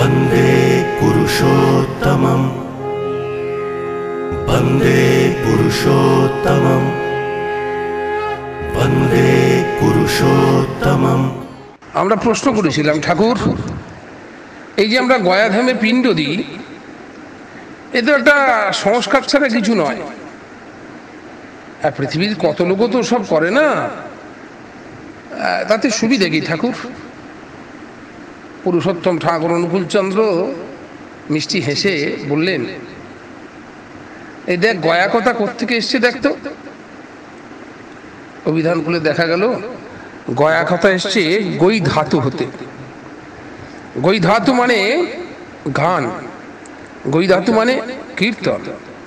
বন্দে পুরুষোত্তমম বন্দে পুরুষোত্তমম বন্দে পুরুষোত্তমম। আমরা প্রশ্ন করেছিলাম, ঠাকুর এই যে আমরা গয়াধামে পিণ্ড দিই, এ তো একটা সংস্কার ছাড়া কিছু নয়। আর পৃথিবীর কত লোক তো সব করে না, তাতে সুবিধে কি ঠাকুর? পুরুষোত্তম ঠাকুর অনুকূলচন্দ্র মিষ্টি হেসে বললেন, এই দেখ গয়া কথা কোত্থেকে এসছে দেখতো। অভিধান খুলে দেখা গেল গয়া কথা এসছে গই ধাতু হতে। গই ধাতু মানে গান, গই ধাতু মানে কীর্তন।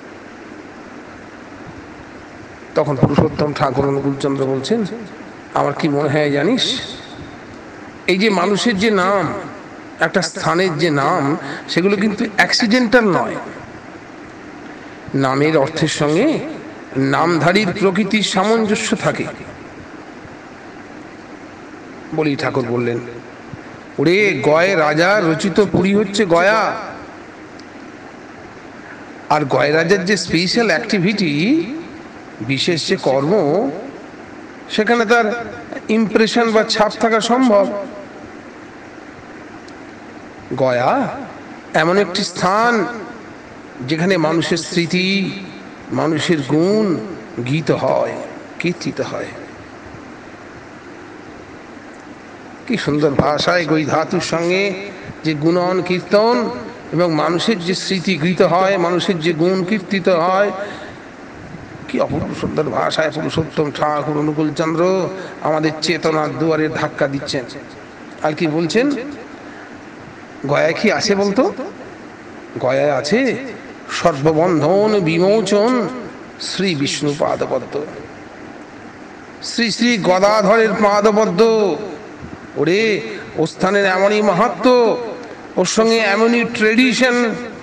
তখন পুরুষোত্তম ঠাকুর অনুকূলচন্দ্র বলছেন, আমার কি মনে হয় জানিস, এই যে মানুষের যে নাম, একটা স্থানের যে নাম, সেগুলো কিন্তু অ্যাক্সিডেন্টাল নয়। নামের অর্থের সঙ্গে নামধারীর প্রকৃতির সামঞ্জস্য থাকে। বলি ঠাকুর বললেন, ওরে গয় রাজা রচিত পুরী হচ্ছে গয়া। আর গয় রাজার যে স্পেশাল অ্যাক্টিভিটি, বিশেষ যে কর্ম, সেখানে তার ইমপ্রেশন বা ছাপ থাকা সম্ভব। গয়া এমন একটি স্থান যেখানে মানুষের স্মৃতি, মানুষের গুণ গীত হয়, কীর্তিত হয়। কি সুন্দর ভাষায় গই ধাতুর সঙ্গে যে গুণন কীর্তন এবং মানুষের যে স্মৃতি গীত হয়, মানুষের যে গুণ কীর্তিত হয়, কি অপূর্ব সুন্দর ভাষায় পুরুষোত্তম ঠাকুর অনুকূলচন্দ্র আমাদের চেতনার দুয়ারে ধাক্কা দিচ্ছেন। আর কি বলছেন, গয়ায় কি আছে বলতো? গয়ায় আছে সর্ববন্ধন বিমোচন শ্রী বিষ্ণু পাদপদ্ম, শ্রী শ্রী গদাধরের পাদপদ্ম। ওরে ও স্থানের এমনই মাহাত্ম্য, ওর সঙ্গে এমনই ট্রেডিশন,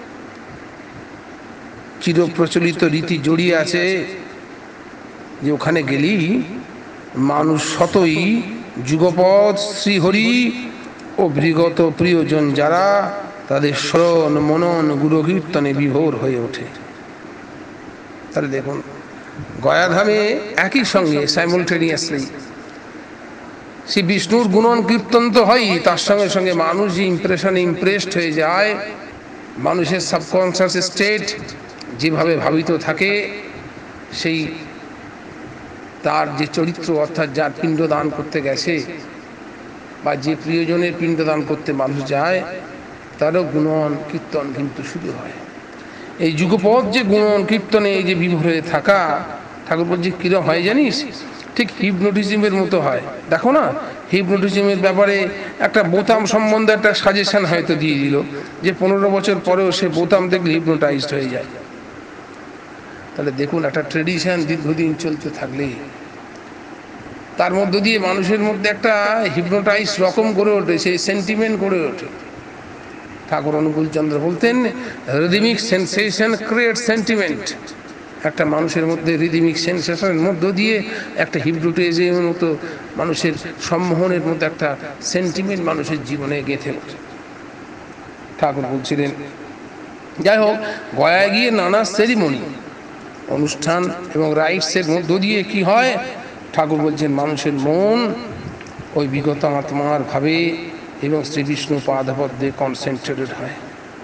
চিরপ্রচলিত রীতি জড়িয়ে আছে যে ওখানে গেলি মানুষ শতই যুগপৎ শ্রীহরি ও বিগত প্রিয়জন যারা, তাদের স্মরণ মনন গুরু কীর্তনে বিভোর হয়ে ওঠে। তাহলে দেখুন, গয়াধামে একই সঙ্গে সাইমultaneously শ্রী বিষ্ণুর গুণন কীর্তন তো হয়, তার সঙ্গে সঙ্গে মানুষ যে ইমপ্রেসড হয়ে যায়, মানুষের সাবকনসিয়াস স্টেট যেভাবে ভাবিত থাকে, সেই তার যে চরিত্র, অর্থাৎ যার পিণ্ডদান করতে গেছে বা যে প্রিয়জনের পিণ্ডদান করতে মানুষ যায়, তারও গুণন কীর্তন কিন্তু শুরু হয়। এই যুগপৎ যে গুণন কীর্তনে এই যে বিভোর হয়ে থাকা, ঠাকুর বলছে কিরম হয় জানিস, ঠিক হিপনোটিজমের মতো হয়। দেখো না, হিপনোটিজমের ব্যাপারে একটা বোতাম সম্বন্ধে একটা সাজেশন হয়তো দিয়ে দিল যে 15 বছর পরেও সে বোতাম দেখলে হিপনোটাইজড হয়ে যায়। তাহলে দেখুন, একটা ট্রেডিশন দীর্ঘদিন চলতে থাকলে তার মধ্য দিয়ে মানুষের মধ্যে একটা হিপনোটাইজ রকম করে ওঠে, সেই সেন্টিমেন্ট করে ওঠে। ঠাকুর অনুকূলচন্দ্র বলতেন, রিদিমিক সেন্সেশন ক্রিয়েট সেন্টিমেন্ট। একটা মানুষের মধ্যে রিদিমিক সেন্সেশনের মধ্য দিয়ে একটা হিপনোটাইজের মতো মানুষের সম্মোহনের মতো একটা সেন্টিমেন্ট মানুষের জীবনে গেঁথে ওঠে। ঠাকুর বলছিলেন, যাই হোক, গয়ায় গিয়ে নানা সেরিমনি, অনুষ্ঠান এবং রাইটসের মধ্য দিয়ে কি হয়, ঠাকুর বলছেন মানুষের মন ওই বিগত আত্মার ভাবে এবং শ্রী বিষ্ণু পাদপদ্মে কনসেন্ট্রেটেড হয়।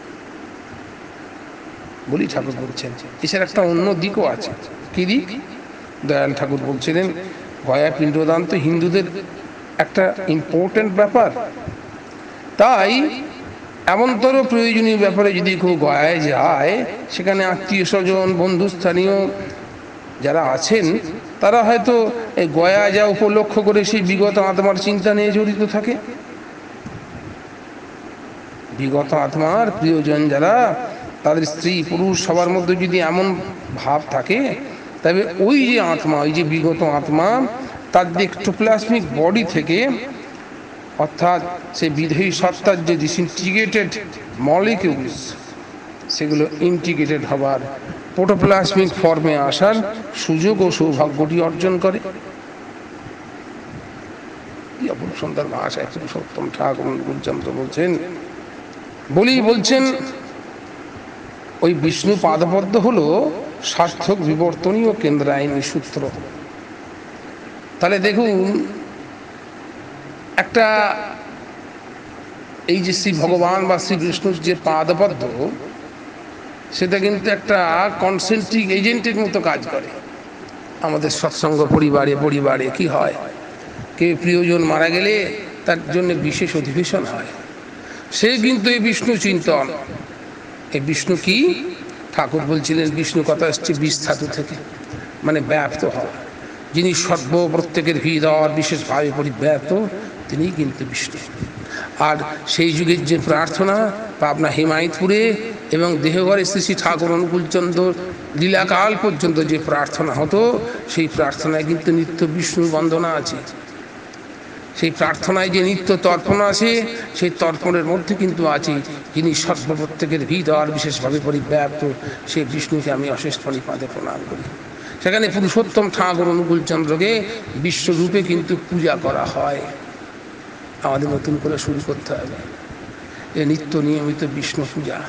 বলি ঠাকুর বলছেন, এছাড়া একটা অন্য দিকও আছে। কি দিক? দয়াল ঠাকুর বলছিলেন, গয়া পিণ্ডদান তো হিন্দুদের একটা ইম্পর্টেন্ট ব্যাপার। তাই এমনতর প্রয়োজনীয় ব্যাপারে যদি কেউ গয়ায় যায়, সেখানে আত্মীয় স্বজন বন্ধুস্থানীয় যারা আছেন, তারা হয়তো এই গয়া যা উপলক্ষ করে সেই বিগত আত্মার চিন্তা নিয়ে জড়িত থাকে। বিগত আত্মার প্রিয়জন যারা, তাদের স্ত্রী পুরুষ সবার মধ্যে যদি এমন ভাব থাকে, তবে ওই যে আত্মা, ওই যে বিগত আত্মা, তার যে এক্টোপ্লাজমিক বডি থেকে, অর্থাৎ সেই বিধেয়ী সত্তার যে ডিসইন্টিগ্রেটেড মলিকিউলস, সেগুলো ইন্টিগ্রেটেড হবার, প্রোটোপ্লাজমিক ফর্মে আসার সুযোগ ও সৌভাগ্যটি অর্জন করে। কি অপূর্ব সুন্দর ভাষায় পুরুষোত্তম ঠাকুর অনুকূলচন্দ্র বলছেন, বলছেন ওই বিষ্ণু পাদপদ্ম হলো সার্থক বিবর্তনীয় কেন্দ্রায়নী সূত্র। তাহলে দেখুন, একটা এই যে শ্রী ভগবান বা শ্রী বিষ্ণুর যে পাদপদ্ম, সেটা কিন্তু একটা কনসেন্ট্রিক এজেন্টের মতো কাজ করে। আমাদের সৎসঙ্গ পরিবারে কি হয়, কেউ প্রিয়জন মারা গেলে তার জন্য বিশেষ অধিবেশন হয়। সে কিন্তু এই বিষ্ণু চিন্তন। এই বিষ্ণু কি? ঠাকুর বলছিলেন বিষ্ণু কথা আসছে 20 ধাতু থেকে, মানে ব্যাপ্ত হওয়া। যিনি সর্ব প্রত্যেকের হৃদয় বিশেষভাবে পরিব্যাপ্ত, তিনিই কিন্তু বিষ্ণু। আর সেই যুগের যে প্রার্থনা পাবনা হিমায়তপুরে এবং দেহঘরে শ্রী ঠাকুর অনুকূলচন্দ্র লীলাকাল পর্যন্ত যে প্রার্থনা হতো, সেই প্রার্থনায় কিন্তু নিত্য বিষ্ণু বন্দনা আছে। সেই প্রার্থনায় যে নিত্য তর্পণ আছে, সেই তর্পণের মধ্যে কিন্তু আছে যিনি সর্বপ্রত্যেকের হৃদয় বিশেষভাবে পরিব্যাপ্ত, সেই বিষ্ণুকে আমি অশেষ পাদে প্রণাম করি। সেখানে পুরুষোত্তম ঠাকুর অনুকূলচন্দ্রকে বিশ্বরূপে কিন্তু পূজা করা হয়। আমাদের নতুন করে শুরু করতে হবে এ নিত্য নিয়মিত বিষ্ণু পূজা।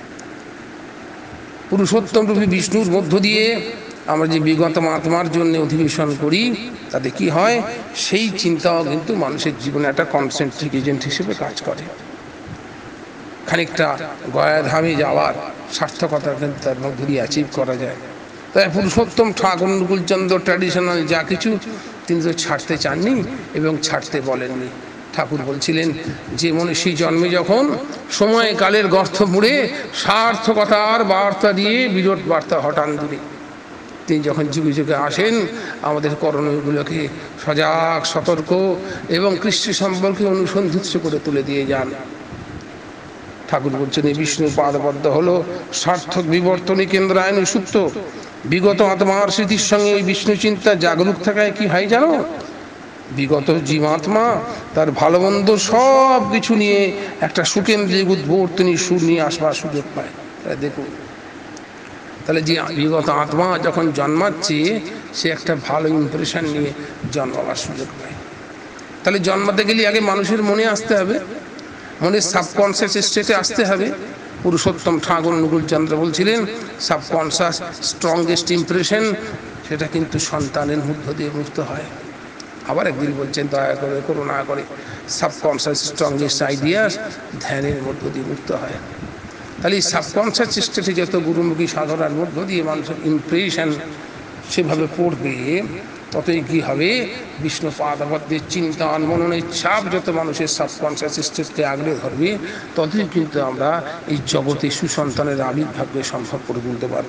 পুরুষোত্তম রূপী বিষ্ণুর মধ্য দিয়ে আমরা যে বিগত আত্মার জন্য অধিবেশন করি, তাতে কি হয়, সেই চিন্তাও কিন্তু মানুষের জীবনে একটা কনসেন্ট্রিক এজেন্ট হিসেবে কাজ করে। খানিকটা গয়াধামে যাওয়ার সার্থকতা কিন্তু তার মধ্য দিয়ে অ্যাচিভ করা যায়। তাই পুরুষোত্তম ঠাকুর অনুকূলচন্দ্র ট্র্যাডিশনাল যা কিছু, তিনি তো ছাড়তে চাননি এবং ছাড়তে বলেননি। ঠাকুর বলছিলেন যে মনীষী জন্মে যখন সময় কালের গর্ত মুড়ে সার্থকতার বার্তা দিয়ে বিরাট বার্তা হঠান দূরে, তিনি যখন যুগে যুগে আসেন আমাদের করণীয়গুলোকে সজাগ সতর্ক এবং কৃষ্ণ সম্পর্কে অনুসন্ধিৎস করে তুলে দিয়ে যান। ঠাকুর বলছেন এই বিষ্ণুর পাদপদ্ম হলো সার্থক বিবর্তনী কেন্দ্রায়নী সূত্র। বিগত আত্মার স্মৃতির সঙ্গে এই বিষ্ণু চিন্তা জাগরুক থাকায় কি হয় জানো, বিগত জীবাত্মা তার ভালো মন্দ সব কিছু নিয়ে একটা সুকেন্দ্রিক উদ্বর্তনী সুর নিয়ে আসবার সুযোগ পায়। দেখুন, তাহলে যে বিগত আত্মা যখন জন্মাচ্ছে, সে একটা ভালো ইমপ্রেশন নিয়ে জন্মাবার সুযোগ পায়। তাহলে জন্মাতে গেলে আগে মানুষের মনে আসতে হবে, মনের সাবকনসিয়াস স্টেটে আসতে হবে। পুরুষোত্তম ঠাকুর অনুকূলচন্দ্র বলছিলেন সাবকনসিয়াস স্ট্রংগেস্ট ইমপ্রেশন, সেটা কিন্তু সন্তানের মধ্য দিয়ে মুক্ত হয়। আবার একদিন বলছেন দয়া করে করুণা করে সাবকনসিয়াস স্ট্রংগেস্ট আইডিয়াস ধ্যানের মধ্য দিয়ে মুক্ত হয়। তাহলে এই সাবকনসিয়াস স্টেটে যত গুরুমুখী সাধনার মধ্য দিয়ে মানুষের ইমপ্রেশন সেভাবে পড়বে, ততই কি হবে, বিষ্ণু পাদপদ্মের চিন্তন মননের চাপ যত মানুষের সাবকনসিয়াস স্টেটকে আগলে ধরবে, ততই কিন্তু আমরা এই জগতে সুসন্তানের আবির্ভাবকে সম্ভব করে তুলতে পারব।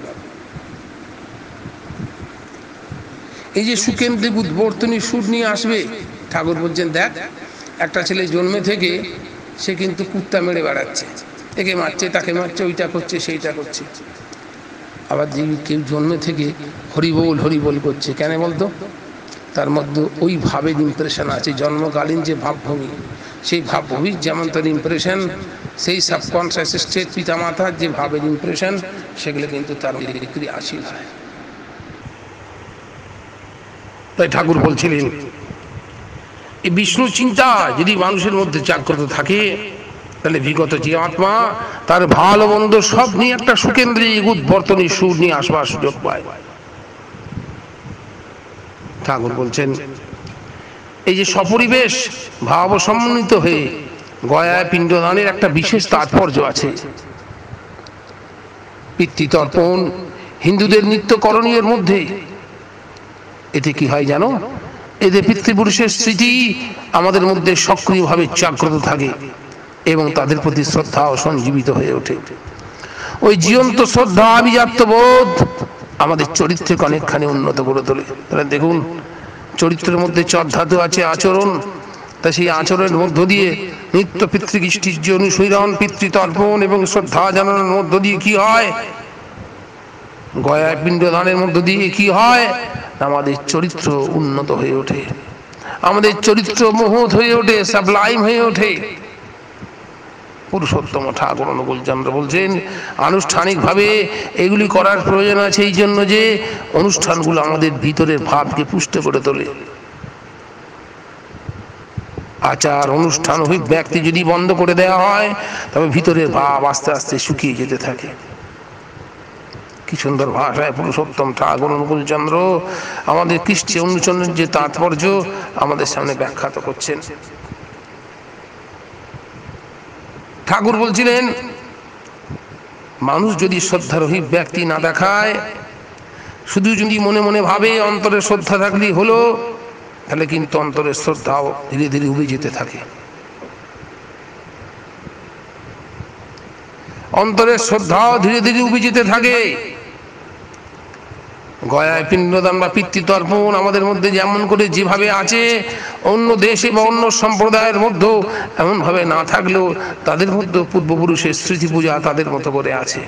এই যে সুকেন্দ্রিক উদ্বর্তনী সুর নিয়ে আসবে, ঠাকুর বলছেন দেখ, একটা ছেলে জন্মে থেকে সে কিন্তু কুত্তা মেরে বেড়াচ্ছে, একে মারছে তাকে মারছে, ওইটা করছে সেইটা করছে। আবার যে কেউ জন্মে থেকে হরিবোল হরিবোল করছে, কেন বলতো, তার মধ্যে ওই ভাবের ইমপ্রেশন আছে। জন্মকালীন যে ভাবভূমি, সেই ভাবভূমির যেমন তার ইমপ্রেশন, সেই সাবকনসিয়াস স্টেট পিতামাতার যে ভাবের ইমপ্রেশন, সেগুলো কিন্তু তার ক্রিয়াশীল হয়। তাই ঠাকুর বলছিলেন এই বিষ্ণু চিন্তা যদি মানুষের মধ্যে জাগ্রত থাকে, তাহলে বিগত যে আত্মা তার ভালো মন্দ সব নিয়ে একটা সুকেন্দ্রিক উদ্বর্তনী সুর নিয়ে আসবার সুযোগ পায়। ঠাকুর বলছেন এই যে সপরিবেশ ভাব সমন্বিত হয়ে গয়ায় পিণ্ডদানের একটা বিশেষ তাৎপর্য আছে। পিতৃতর্পণ হিন্দুদের নিত্য করণীয়ের মধ্যে। এতে কি হয় জানো, এতে পিতৃপুরুষের স্মৃতি আমাদের মধ্যে সক্রিয়ভাবে জাগ্রত থাকে এবং তাদের প্রতি শ্রদ্ধাও সঞ্জীবিত হয়ে ওঠে। ওই জীবন্ত শ্রদ্ধা আভিজাত্য বোধ আমাদের চরিত্রকে অনেকখানি উন্নত করে তোলে। তাহলে দেখুন, চরিত্রের মধ্যে চর্ধাতু আছে আচরণ, তা সেই আচরণের মধ্য দিয়ে নিত্য পিতৃকৃষ্টির অনুশীলন, পিতৃতর্পণ এবং শ্রদ্ধা জানানোর মধ্য দিয়ে কি হয়, গয়ায় পিণ্ডদানের মধ্য দিয়ে কি হয়, আমাদের চরিত্র উন্নত হয়ে ওঠে, আমাদের চরিত্র মহৎ হয়ে ওঠে, সাবলাইম হয়ে ওঠে। পুরুষোত্তম ঠাকুর অনুকূলচন্দ্র বলছেন আনুষ্ঠানিকভাবে এগুলি করার প্রয়োজন আছে, এই জন্য যে অনুষ্ঠানগুলো আমাদের ভিতরের ভাবকে পুষ্ট করে তোলে। আচার অনুষ্ঠান ব্যক্তি যদি বন্ধ করে দেওয়া হয়, তবে ভিতরের ভাব আস্তে আস্তে শুকিয়ে যেতে থাকে। কি সুন্দর ভাষায় পুরুষোত্তম ঠাকুর অনুকূলচন্দ্র আমাদের কৃষ্টি অনুচরণের যে তাৎপর্য আমাদের সামনে ব্যাখ্যাত করছেন। ঠাকুর বলছিলেন, মানুষ যদি শ্রদ্ধারহিত ব্যক্তি না দেখায়, শুধু যদি মনে মনে ভাবে অন্তরে শ্রদ্ধা থাকলেই হলো, তাহলে কিন্তু অন্তরের শ্রদ্ধাও ধীরে ধীরে উবে যেতে থাকে। অন্তরের শ্রদ্ধাও ধীরে ধীরে উবে যেতে থাকে। গয়ায় পিণ্ডদান বা পিতৃতর্পণ আমাদের মধ্যে যেমন করে যেভাবে আছে, অন্য দেশে বা অন্য সম্প্রদায়ের মধ্যে এমন ভাবে না থাকলেও তাদের মধ্যে পূর্বপুরুষের স্মৃতি পূজা তাদের মতো করে আছে।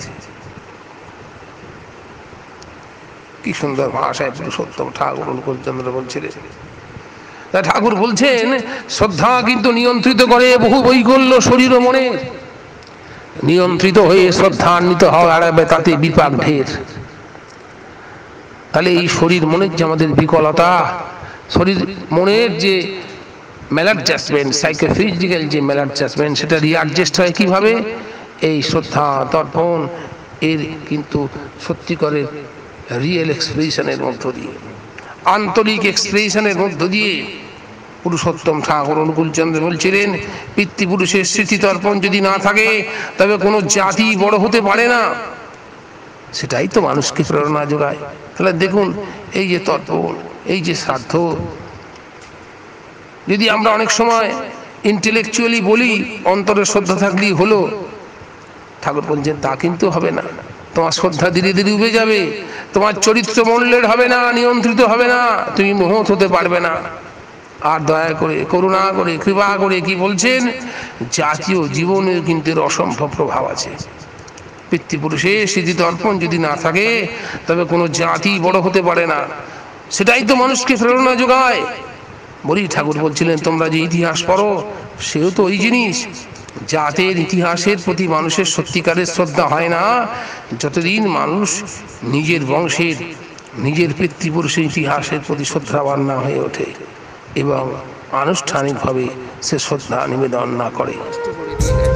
কি সুন্দর ভাষায় পুরুষোত্তম ঠাকুর অনুকূলচন্দ্র বলছিলেন। তা ঠাকুর বলছেন, শ্রদ্ধা কিন্তু নিয়ন্ত্রিত করে বহু বৈকল্য শরীর ও মনে। নিয়ন্ত্রিত হয়ে শ্রদ্ধান্বিত হওয়া এড়াবে, তাতে বিপাক ঢের। তাহলে এই শরীর মনের যে আমাদের বিকলতা, শরীর মনের যে ম্যালাডজাস্টমেন্ট, সাইকোফিজিক্যাল যে ম্যালাডজাস্টমেন্ট, সেটা রিঅ্যাডজাস্ট হয় কিভাবে? এই শ্রদ্ধা তর্পণ এর কিন্তু সত্যিকারের রিয়েল এক্সপ্রেশনের মধ্য দিয়ে, আন্তরিক এক্সপ্রেশনের মধ্য দিয়ে। পুরুষোত্তম ঠাকুর অনুকূলচন্দ্র বলছিলেন, পিতৃপুরুষের স্মৃতি তর্পণ যদি না থাকে, তবে কোনো জাতি বড় হতে পারে না। সেটাই তো মানুষকে প্রেরণা যোগায়। তাহলে দেখুন, এই যে তর্পণ, এই যে শ্রাদ্ধ, যদি আমরা অনেক সময় ইন্টেলেকচুয়ালি বলি অন্তরে শ্রদ্ধা থাকলেই হলো, ঠাকুর বলছেন তা কিন্তু হবে না। তোমার শ্রদ্ধা ধীরে ধীরে উবে যাবে, তোমার চরিত্র মূল্যের হবে না, নিয়ন্ত্রিত হবে না, তুমি মোহত হতে পারবে না। আর দয়া করে, করুণা করে, কৃপা করে কি বলছেন, জাতীয় জীবনে কিন্তু এর অসম্ভব প্রভাব আছে। পিতৃপুরুষের স্মৃতি তর্পণ যদি না থাকে, তবে কোনো জাতি বড় হতে পারে না। সেটাই তো মানুষকে প্রেরণা যোগায়। বলি ঠাকুর বলছিলেন, তোমরা যে ইতিহাস পড়ো, সেও তো ওই জিনিস। জাতের ইতিহাসের প্রতি মানুষের সত্যিকারের শ্রদ্ধা হয় না, যতদিন মানুষ নিজের বংশের, নিজের পিতৃপুরুষের ইতিহাসের প্রতি শ্রদ্ধাবান না হয়ে ওঠে এবং আনুষ্ঠানিকভাবে সে শ্রদ্ধা নিবেদন না করে।